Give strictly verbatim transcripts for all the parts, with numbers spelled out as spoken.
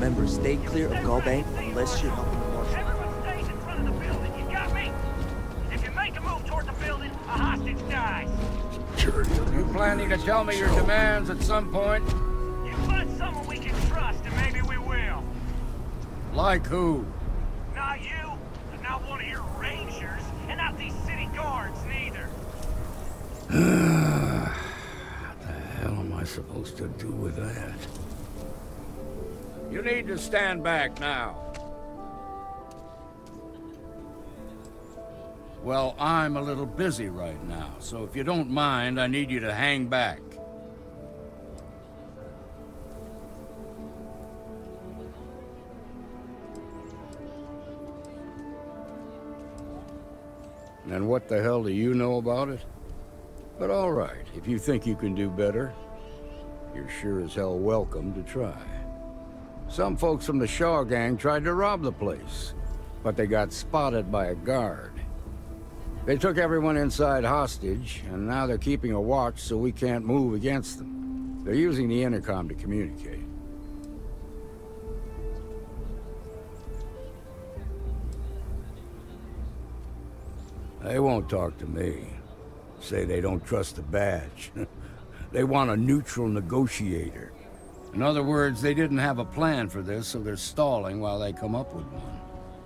Remember, stay clear of Gulbank unless you're helping the marshal. Everyone stays in front of the building, you got me? If you make a move toward the building, a hostage dies. Sure. You planning to tell me your demands at some point? You find someone we can trust, and maybe we will. Like who? Not you, and not one of your rangers, and not these city guards, neither. What the hell am I supposed to do with that? You need to stand back now. Well, I'm a little busy right now, so if you don't mind, I need you to hang back. And what the hell do you know about it? But all right, if you think you can do better, you're sure as hell welcome to try. Some folks from the Shaw gang tried to rob the place, but they got spotted by a guard. They took everyone inside hostage, and now they're keeping a watch so we can't move against them. They're using the intercom to communicate. They won't talk to me. Say they don't trust the badge. They want a neutral negotiator. In other words, they didn't have a plan for this, so they're stalling while they come up with one.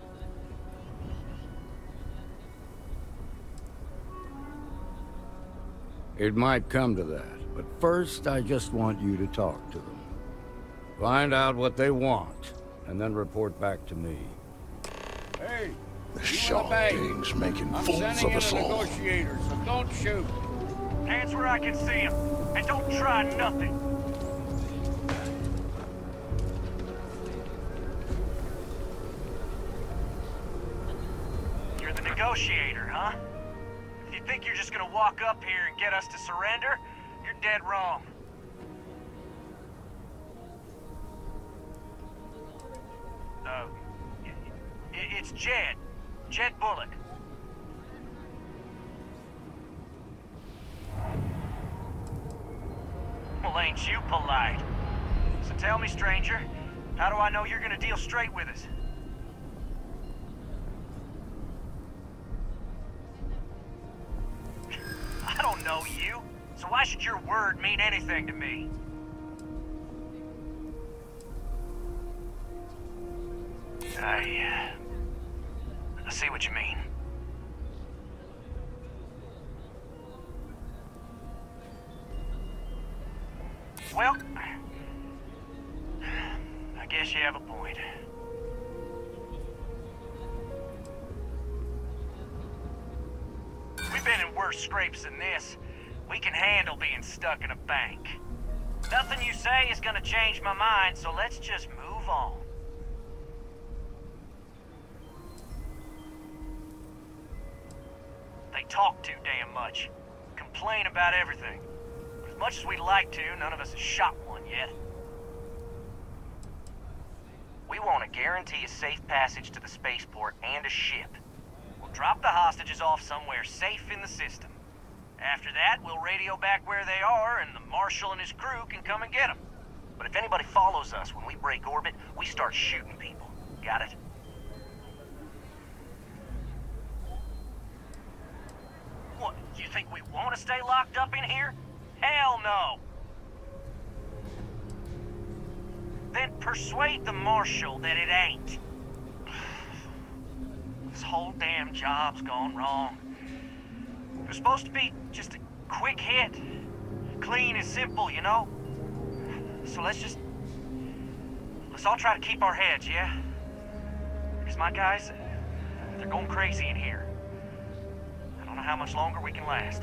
It might come to that, but first I just want you to talk to them. Find out what they want, and then report back to me. Hey! The Shaw gang's making I'm fools sending of in us a all. negotiator, so don't shoot. Hands where I can see him, and don't try nothing. You're the negotiator, huh? If you think you're just gonna walk up here and get us to surrender, you're dead wrong. Uh, it's Jed. Jed Bullock. Well, ain't you polite? So tell me, stranger, how do I know you're gonna deal straight with us? I don't know you, so why should your word mean anything to me? I, uh, I see what you mean. Well, I guess you have a point. We've been in worse scrapes than this. We can handle being stuck in a bank. Nothing you say is gonna change my mind, so let's just move on. They talk too damn much. Complain about everything. But as much as we'd like to, none of us has shot one yet. We want to guarantee a safe passage to the spaceport and a ship. We'll drop the hostages off somewhere safe in the system. After that, we'll radio back where they are, and the Marshal and his crew can come and get them. But if anybody follows us when we break orbit, we start shooting people. Got it? What, you think we want to stay locked up in here? Hell no! Then persuade the Marshal that it ain't. This whole damn job's gone wrong. It was supposed to be just a quick hit. Clean and simple, you know? So let's just... let's all try to keep our heads, yeah? Because my guys, they're going crazy in here. I don't know how much longer we can last.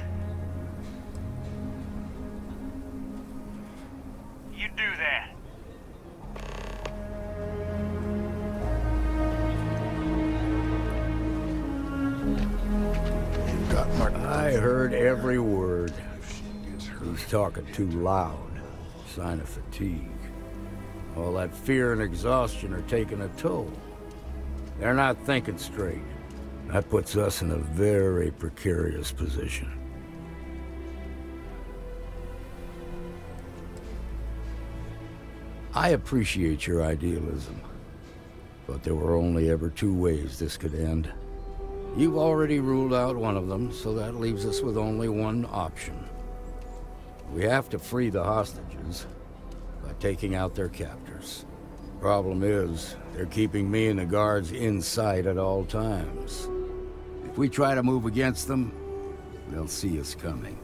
You do that. You've got my... I heard every word. Who's talking too loud? Sign of fatigue. All that fear and exhaustion are taking a toll. They're not thinking straight. That puts us in a very precarious position. I appreciate your idealism, but there were only ever two ways this could end. You've already ruled out one of them, so that leaves us with only one option. We have to free the hostages by taking out their captors. Problem is, they're keeping me and the guards in sight at all times. If we try to move against them, they'll see us coming.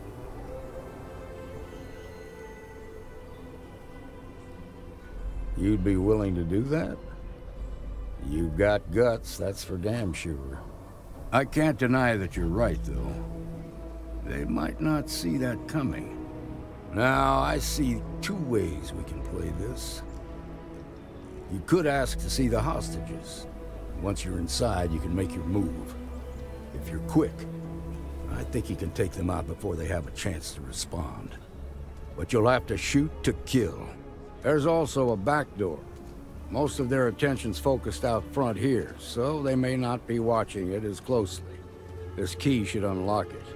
You'd be willing to do that? You've got guts, that's for damn sure. I can't deny that you're right, though. They might not see that coming. Now, I see two ways we can play this. You could ask to see the hostages. Once you're inside, you can make your move. If you're quick, I think you can take them out before they have a chance to respond. But you'll have to shoot to kill. There's also a back door. Most of their attention's focused out front here, so they may not be watching it as closely. This key should unlock it.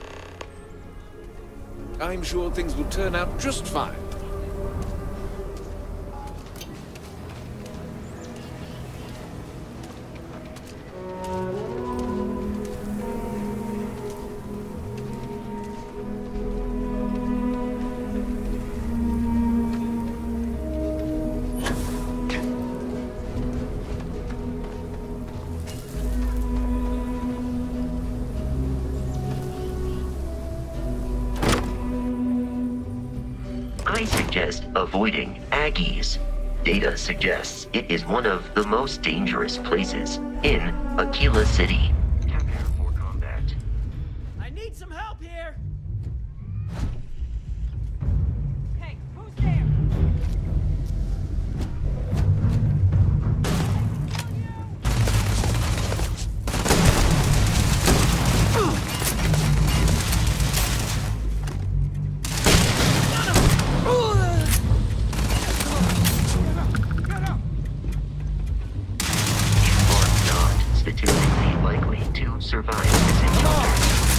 I'm sure things will turn out just fine. I suggest avoiding Aggies. Data suggests it is one of the most dangerous places in Aquila City. Prepare for combat. I need some help here! Hey, who's there? Statistically likely to survive this encounter.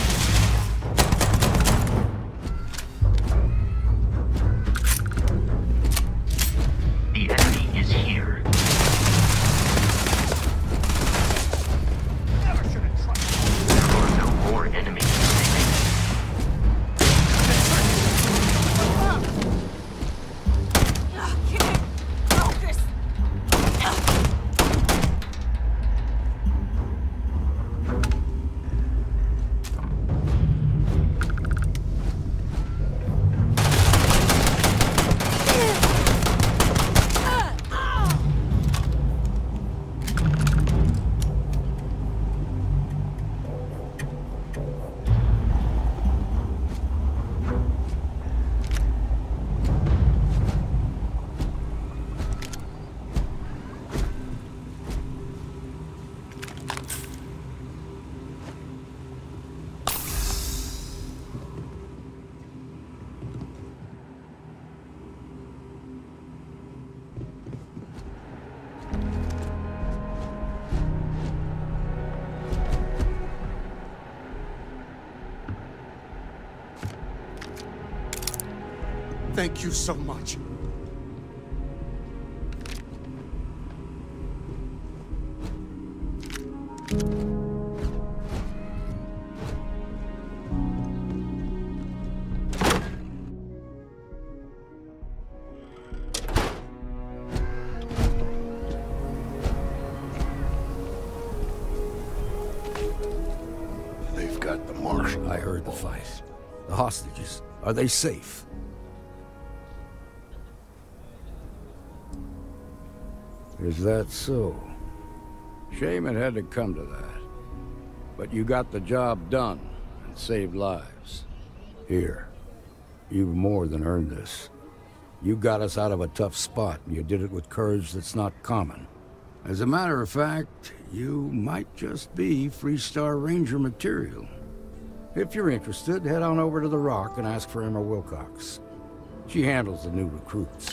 The enemy is here. Never should have tried. There are no more enemies. Can't focus. Thank you so much. They've got the marshal. I heard the fight. The hostages, are they safe? Is that so? Shame it had to come to that. But you got the job done and saved lives. Here, you've more than earned this. You got us out of a tough spot, and you did it with courage that's not common. As a matter of fact, you might just be Freestar Ranger material. If you're interested, head on over to the Rock and ask for Emma Wilcox. She handles the new recruits.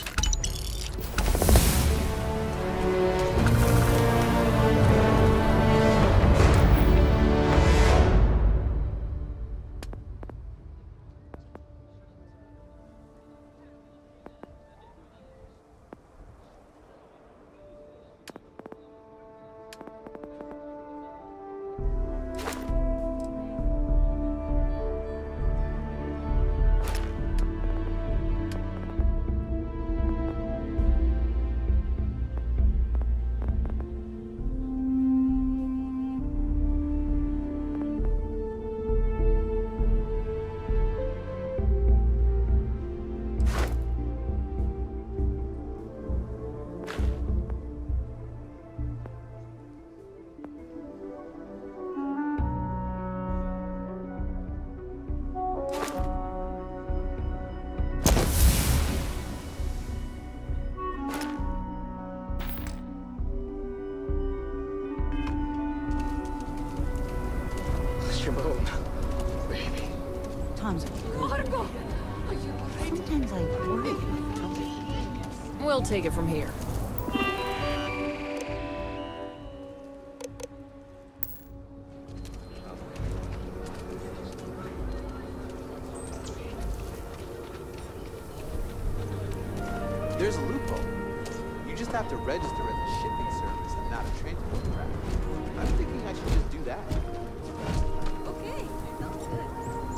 alone. Baby. Tom's Marco! Are you alright? sometimes I worry about Toby. We'll take it from here. There's a loophole. You just have to register as a shipping service and not a transport craft. I'm thinking I should just do that. Okay, sounds good.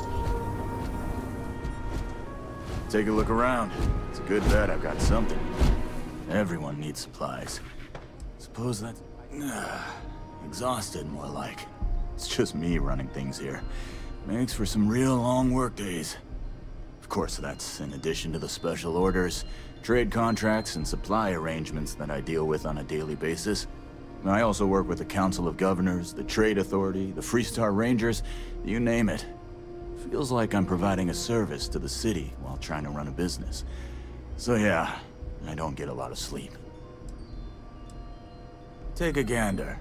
Take a look around. It's a good bet I've got something. Everyone needs supplies. Suppose that's... exhausted, more like. It's just me running things here. Makes for some real long work days. Of course, that's in addition to the special orders, trade contracts, and supply arrangements that I deal with on a daily basis. I also work with the Council of Governors, the Trade Authority, the Freestar Rangers, you name it. Feels like I'm providing a service to the city while trying to run a business. So yeah, I don't get a lot of sleep. Take a gander.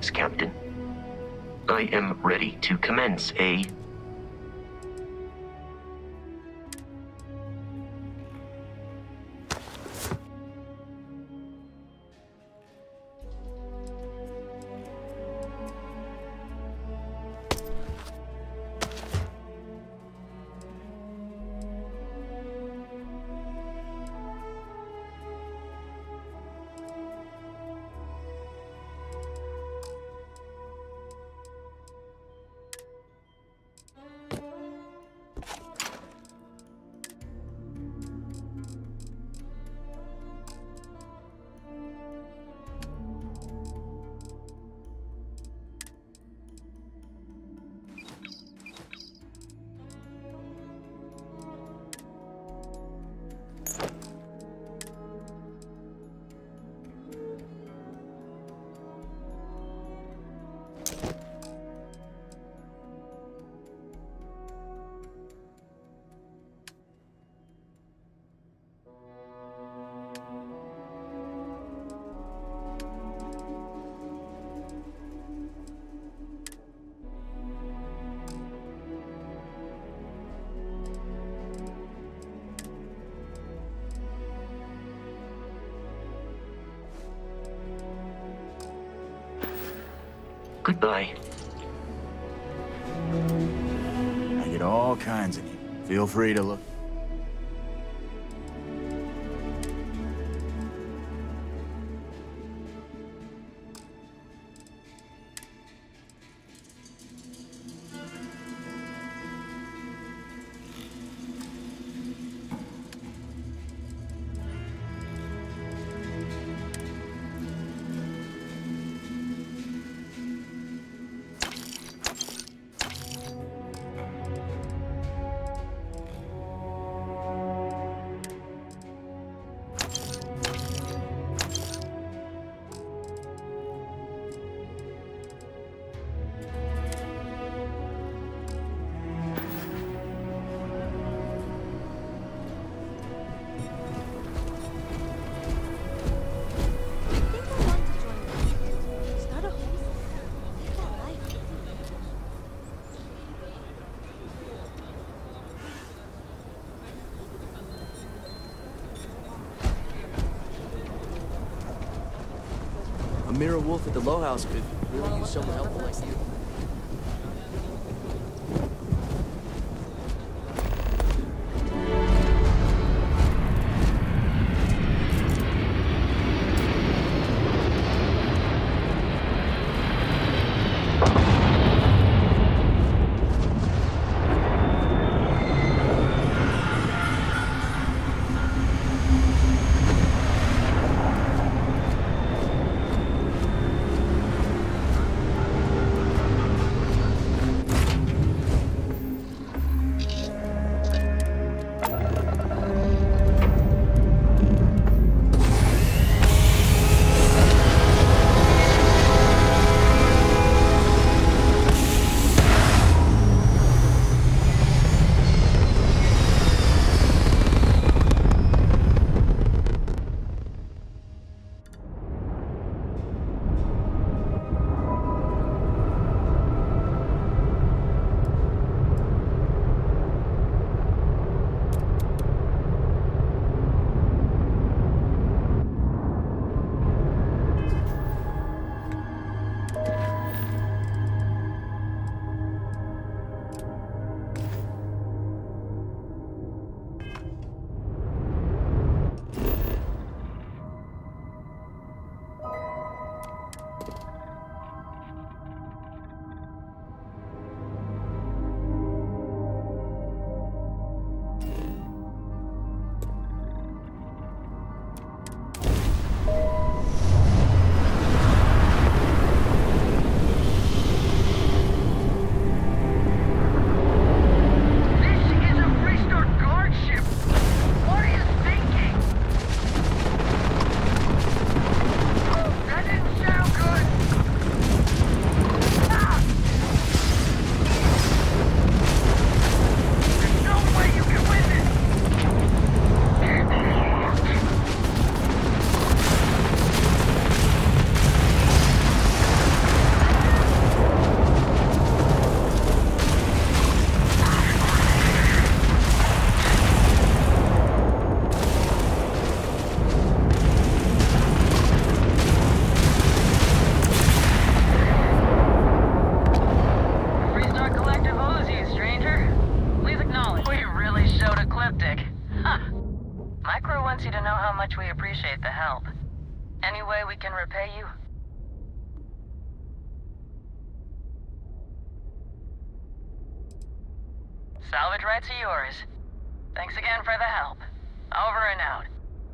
Thanks, Captain. I am ready to commence a... Goodbye. I get all kinds of you. Feel free to look. Mira Wolf at the Low House could really use someone helpful like you. Salvage rights are yours. Thanks again for the help. Over and out.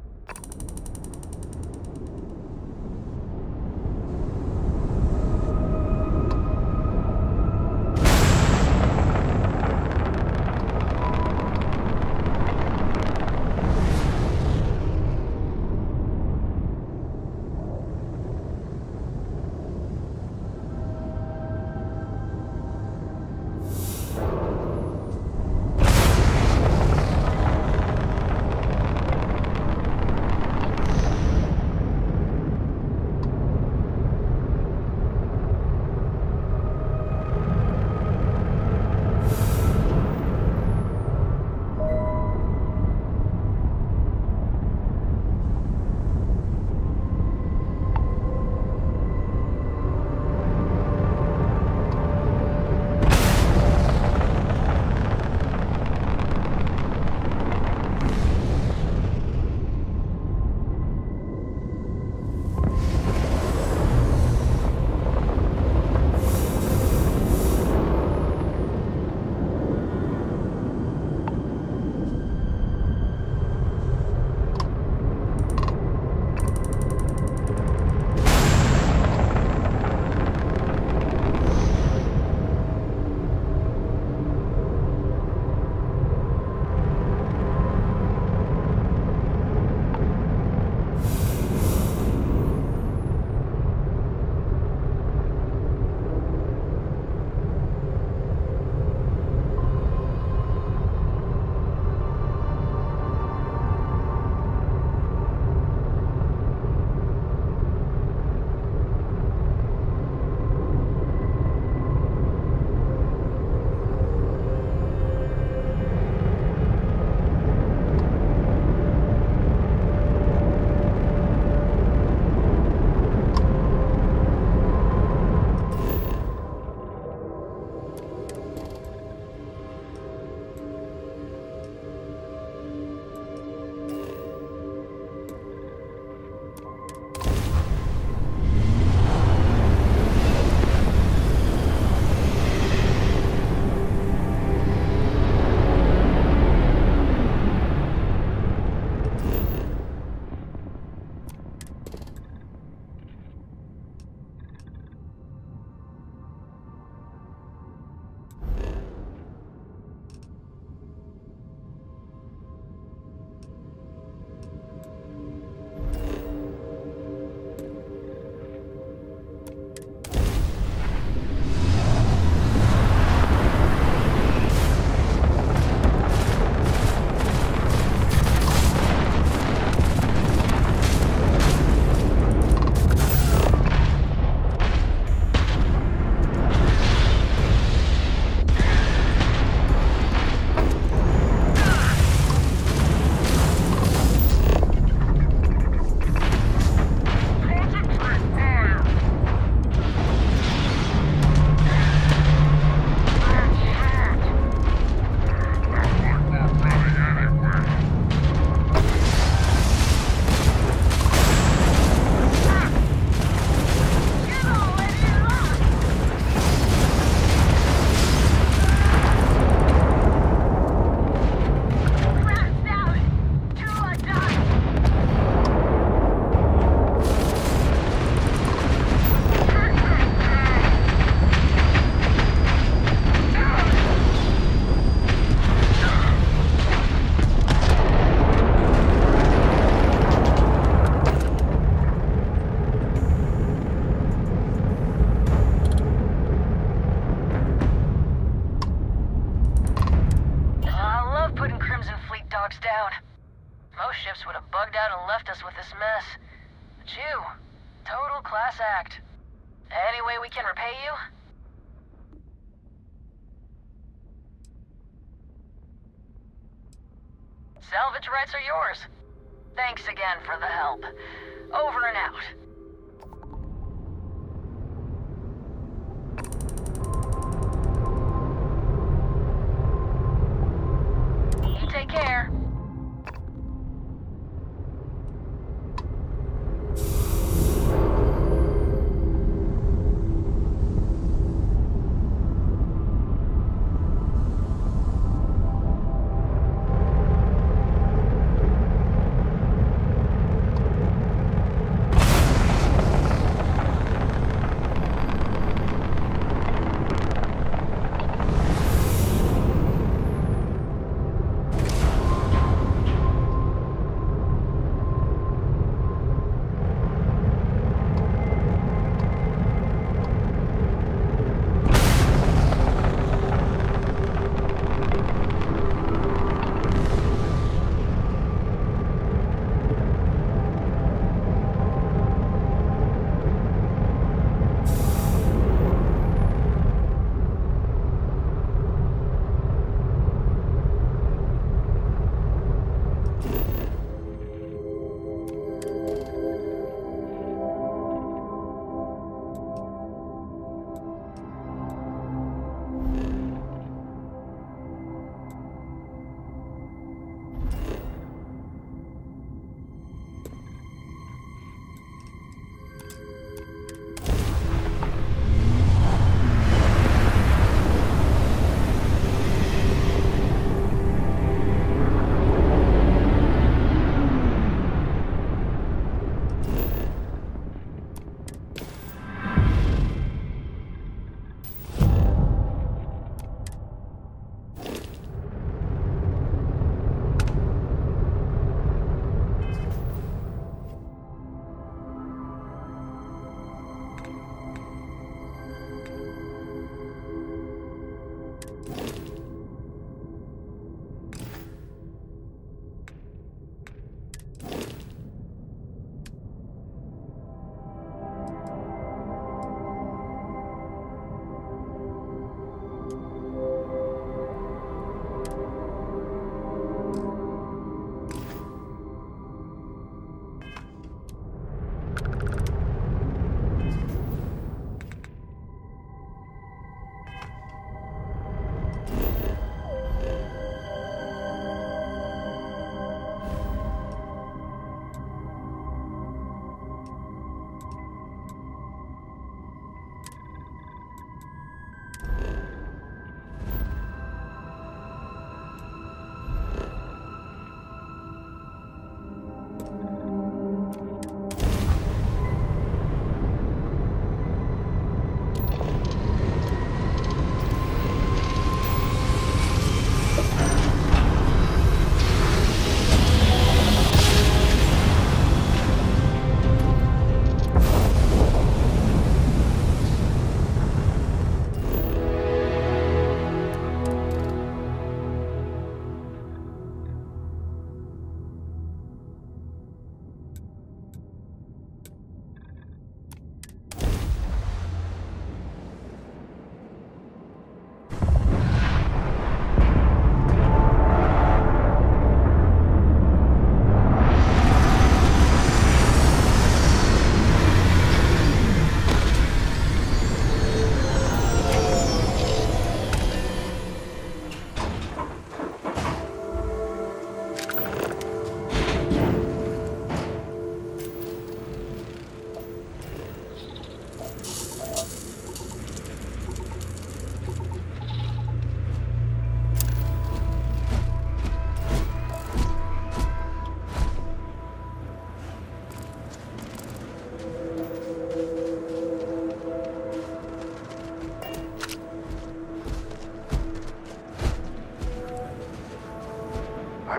Salvage rights are yours. Thanks again for the help. Over and out. You take care.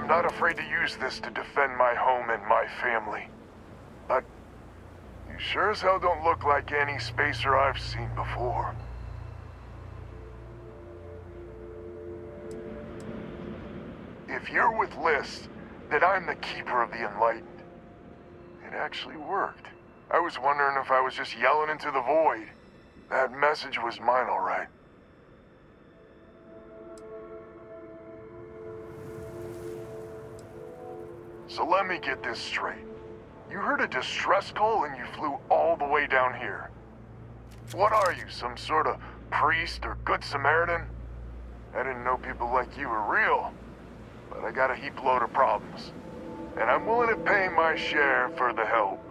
I'm not afraid to use this to defend my home and my family. But you sure as hell don't look like any spacer I've seen before. If you're with List, then I'm the Keeper of the Enlightened. It actually worked. I was wondering if I was just yelling into the void. That message was mine, all right. So let me get this straight. You heard a distress call and you flew all the way down here. What are you, some sort of priest or good Samaritan? I didn't know people like you were real, but I got a heap load of problems. And I'm willing to pay my share for the help.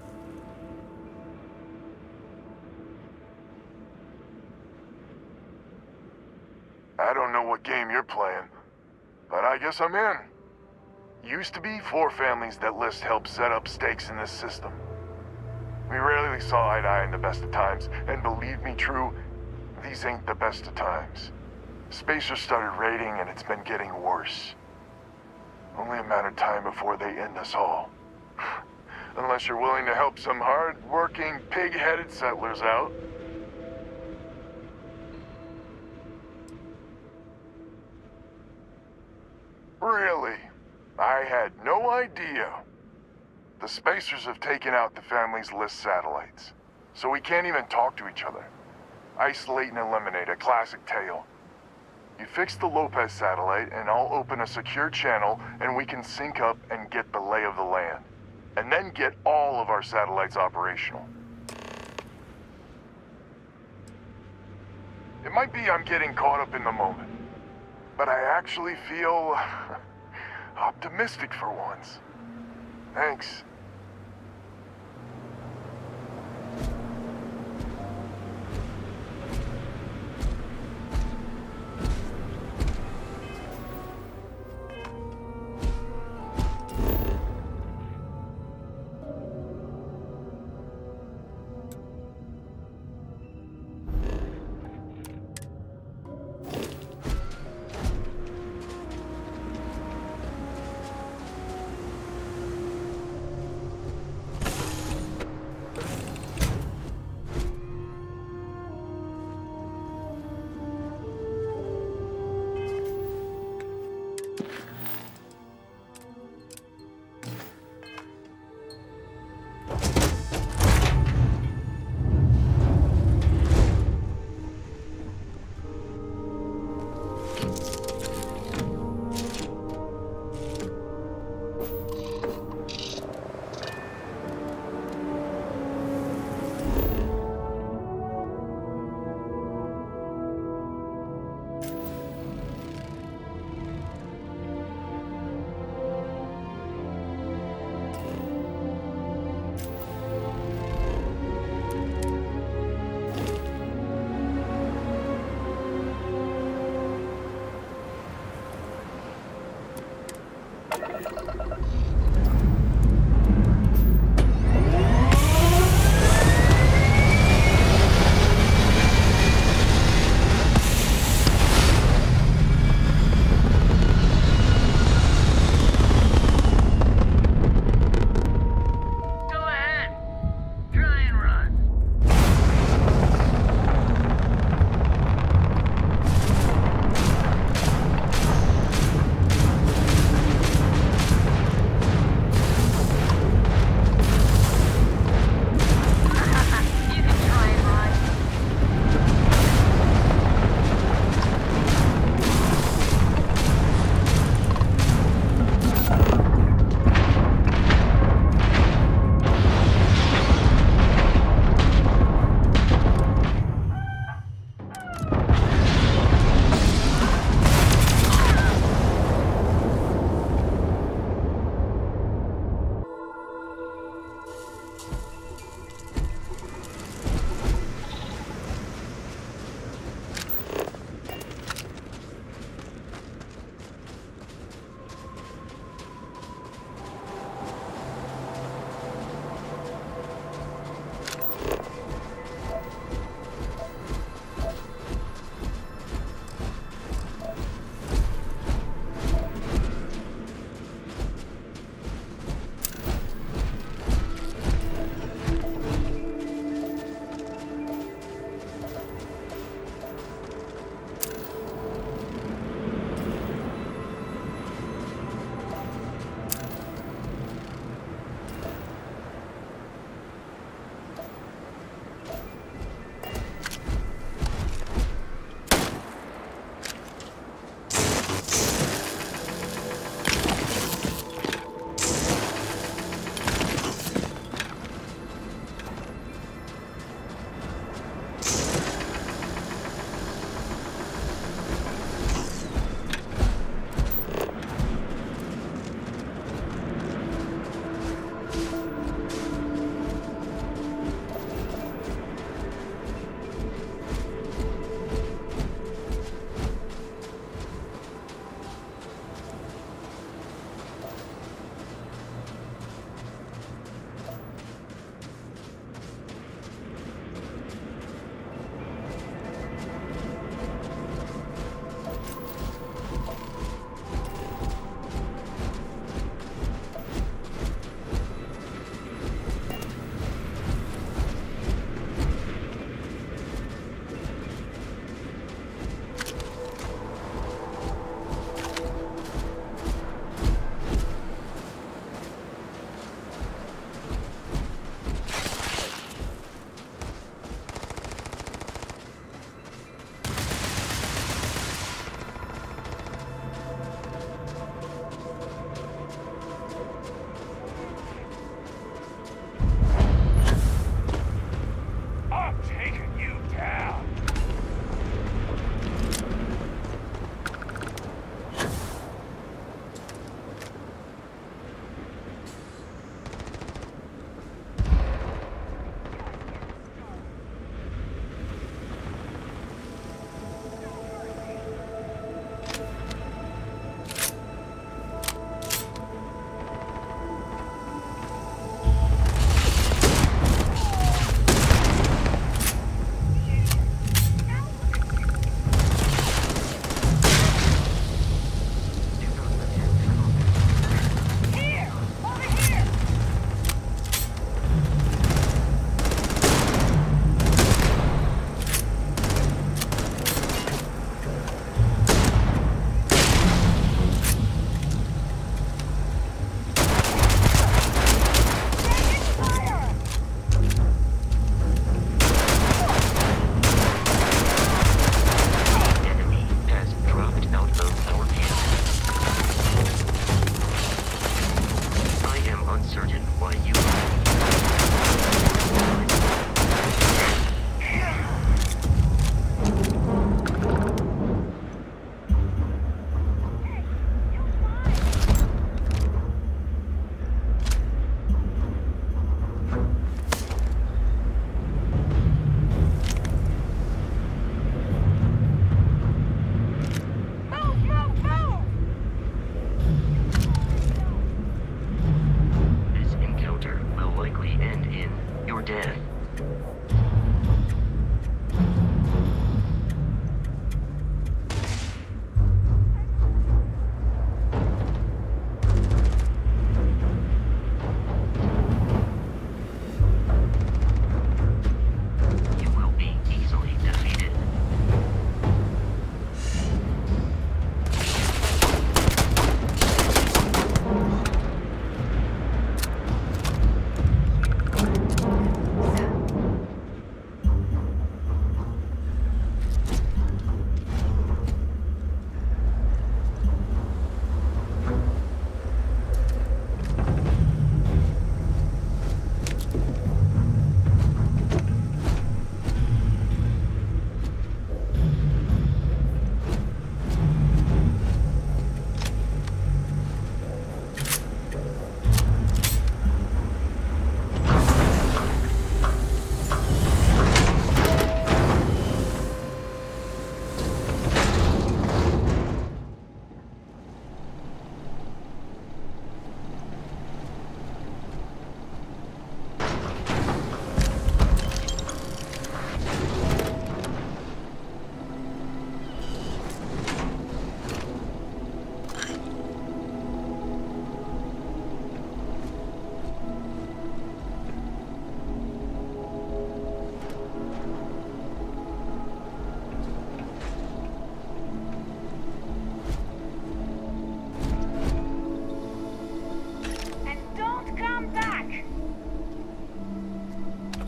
I don't know what game you're playing, but I guess I'm in. Used to be four families that List helped set up stakes in this system. We rarely saw eye to eye in the best of times, and believe me, True, these ain't the best of times. Spacers started raiding and it's been getting worse. Only a matter of time before they end us all. Unless you're willing to help some hard-working, pig-headed settlers out. Really? I had no idea. The Spacers have taken out the family's List satellites, so we can't even talk to each other. Isolate and eliminate, a classic tale. You fix the Lopez satellite, and I'll open a secure channel, and we can sync up and get the lay of the land. And then get all of our satellites operational. It might be I'm getting caught up in the moment, but I actually feel optimistic for once. Thanks.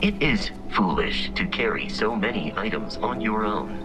It is foolish to carry so many items on your own.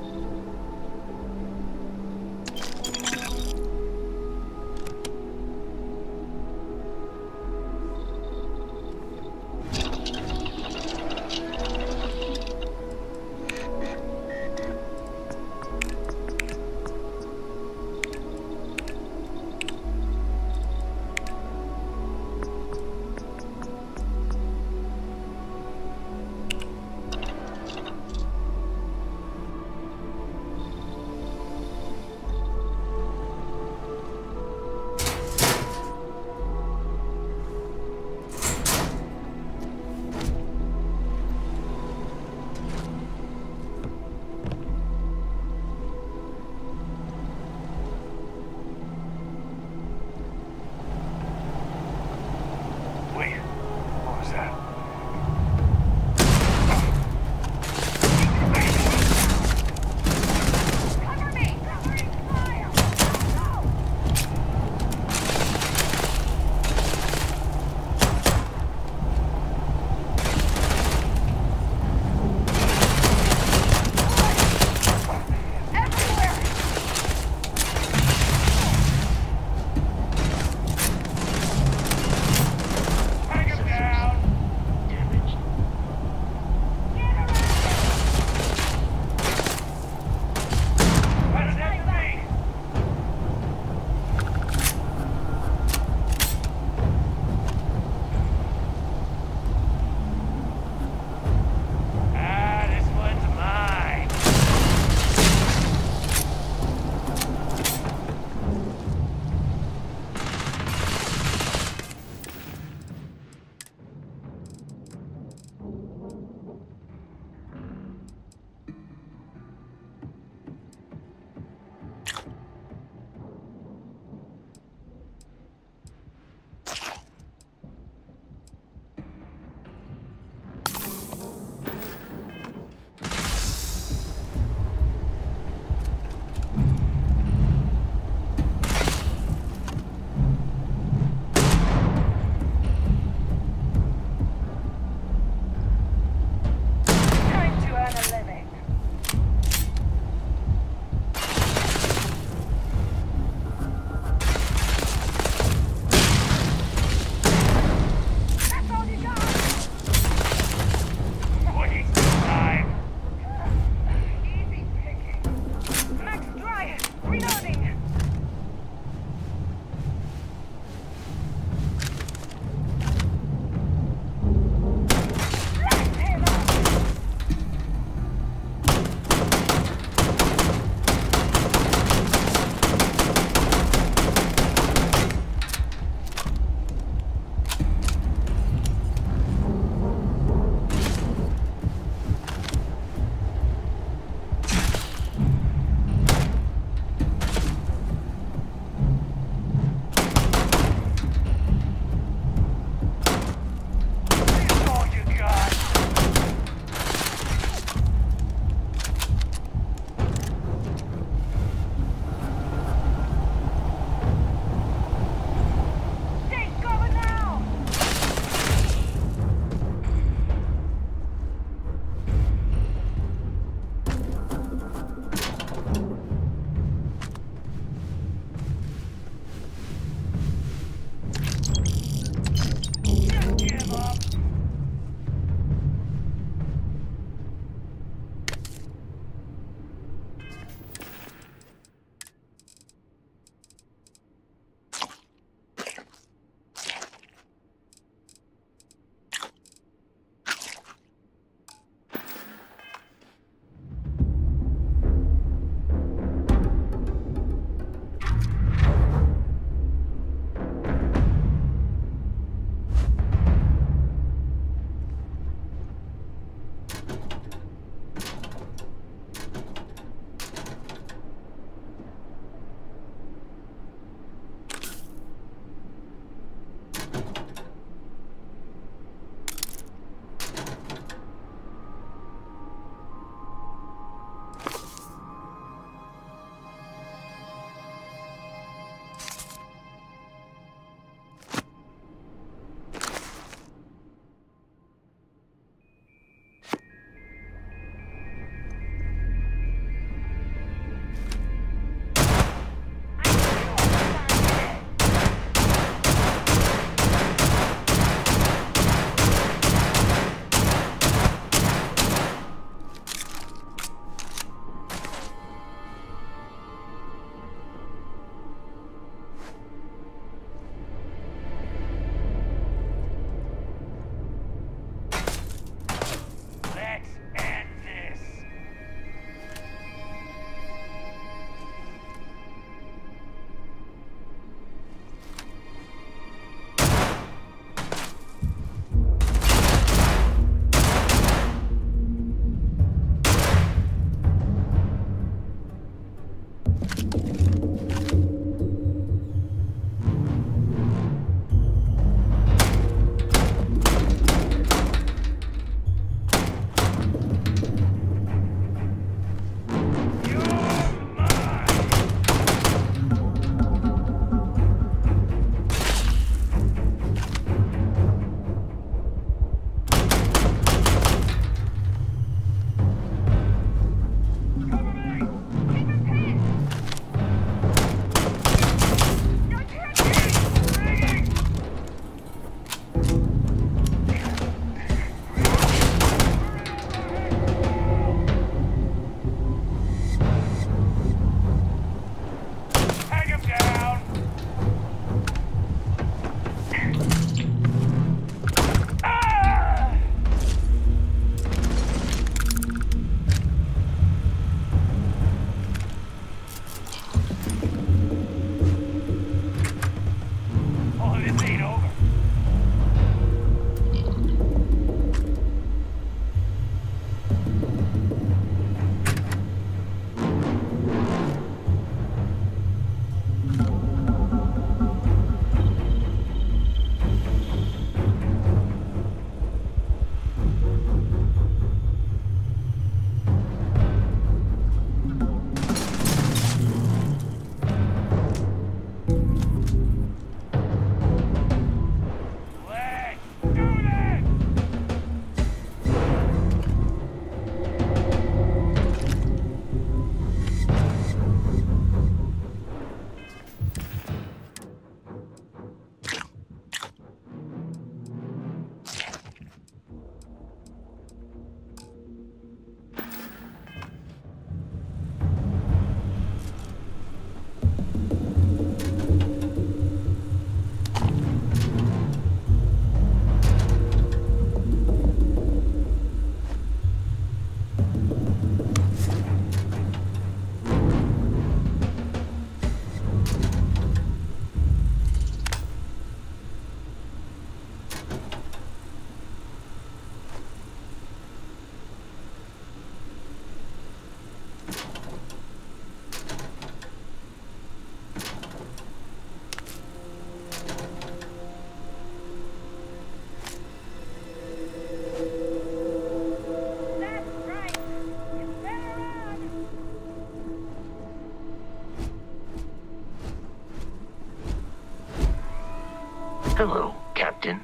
Hello, Captain.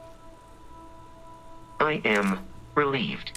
I am relieved.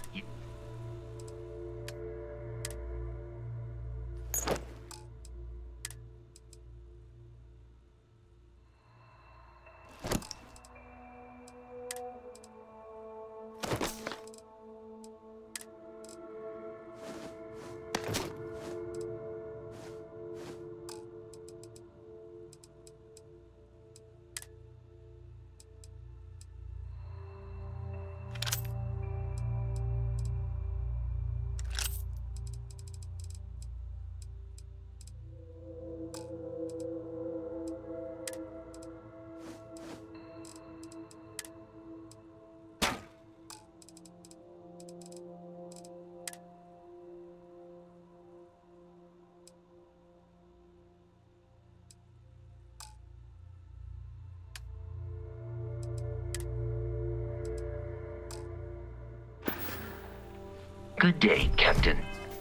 Good day, Captain.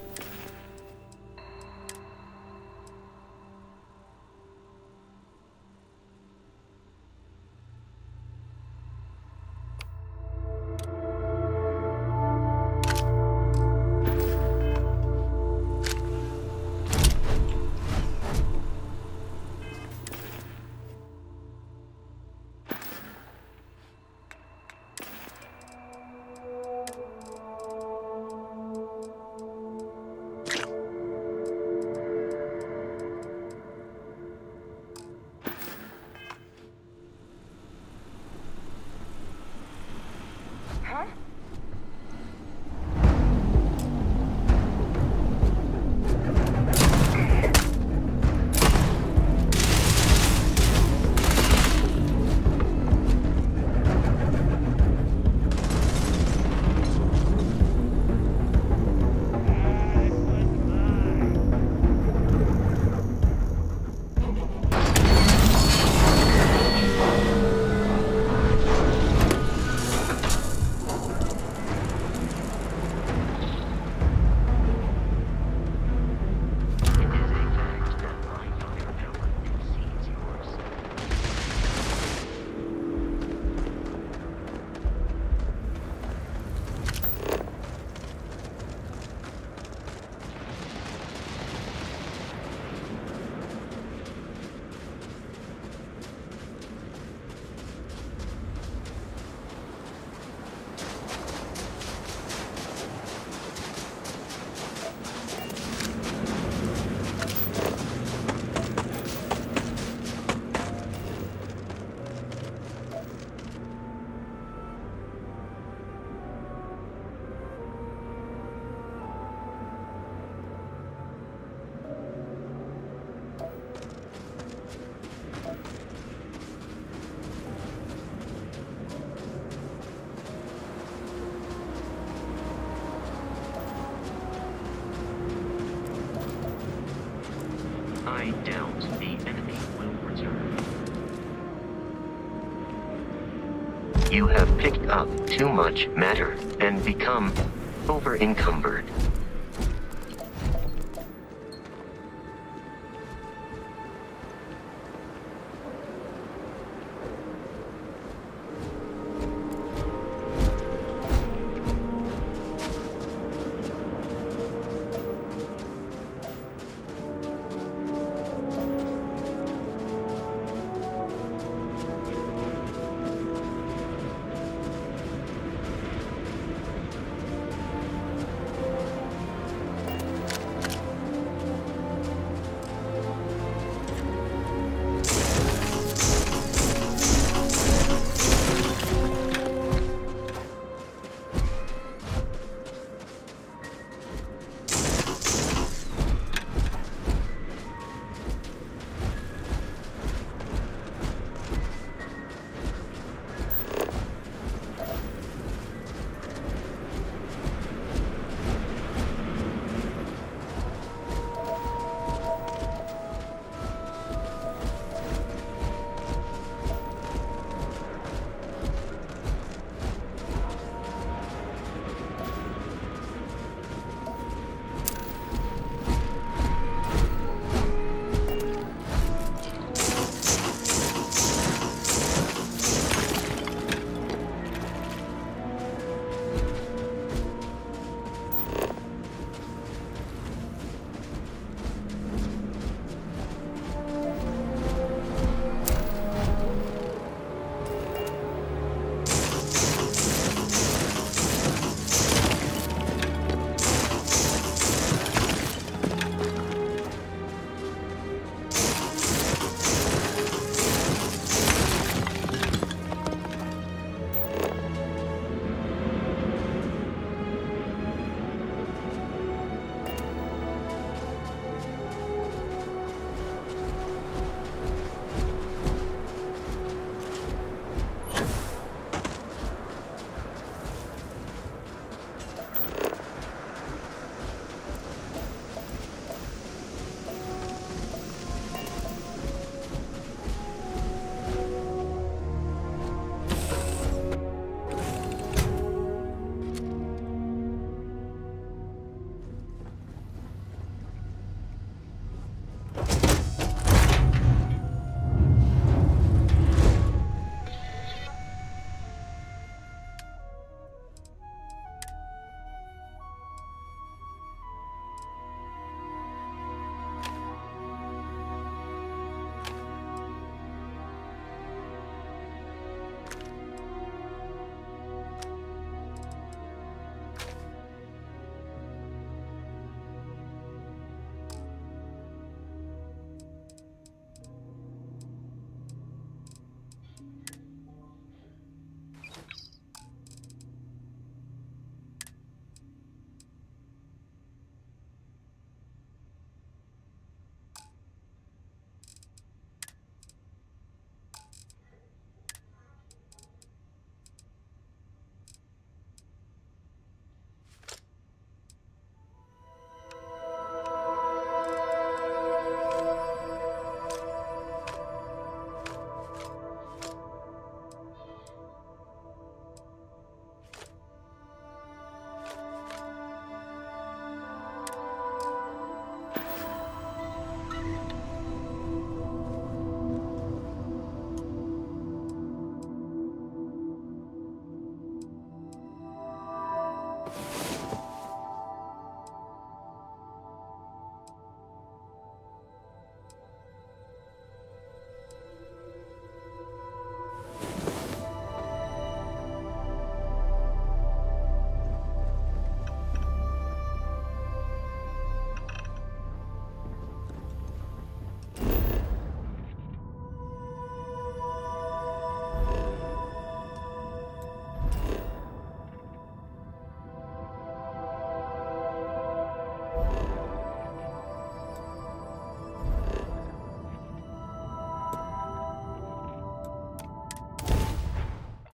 I doubt the enemy will return. You have picked up too much matter and become over-encumbered.